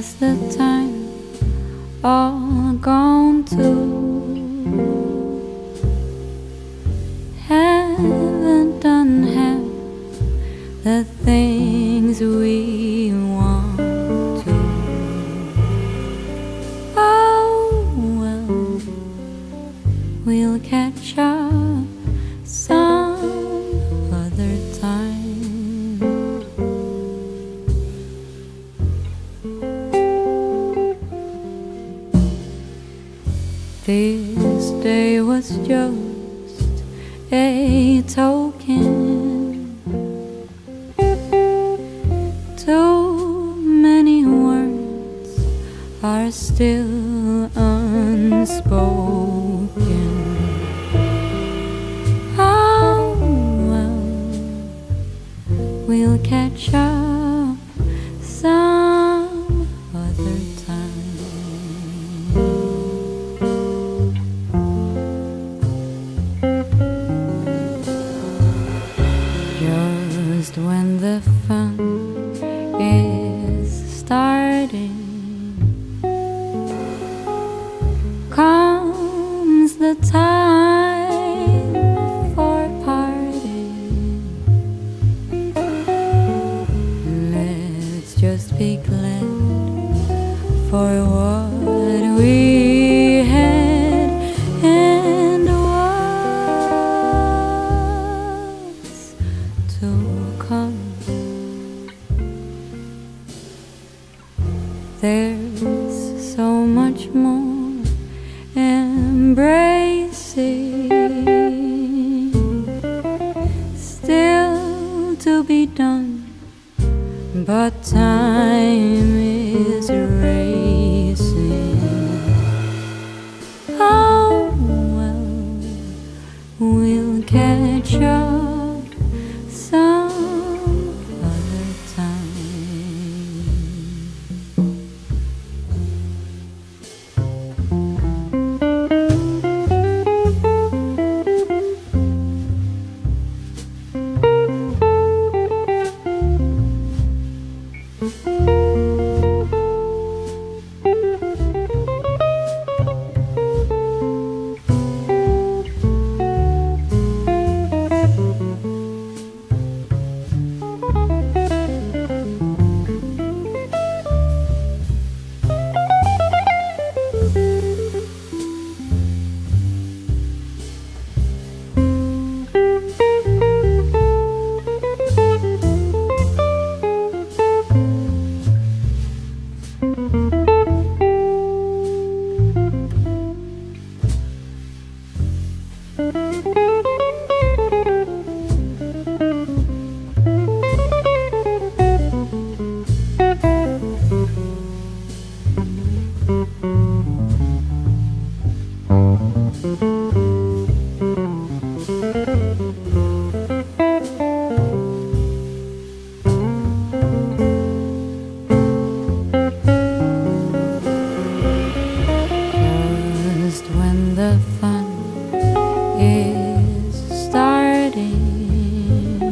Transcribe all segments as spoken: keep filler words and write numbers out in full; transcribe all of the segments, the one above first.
Where's the time all gone to? Haven't done half the things we want to. Oh well, we'll catch up some other time. This day was just a token. Too many words are still unspoken. Oh well, we'll catch up some other time. Just when the fun is starting, comes the time for parting. Let's just be glad for what we had and what's to come. There's so much more embracing still to be done, but time is racing. Oh well, we'll catch up some other time. Just when the fun is starting,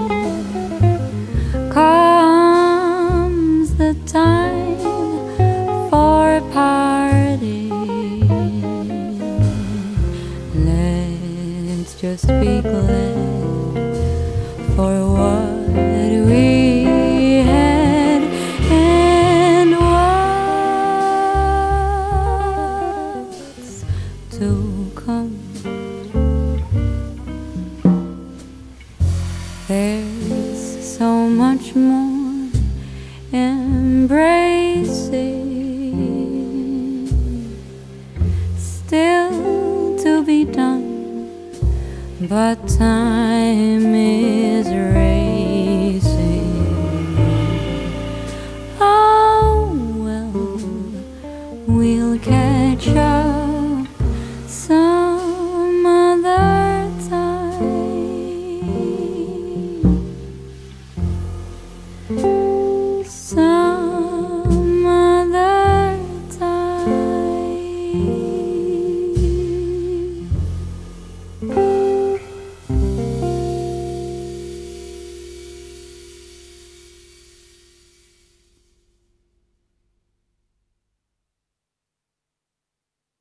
comes the time for parting. Let's just be glad for what we had and what's to come. There's so much more embracing still to be done, but time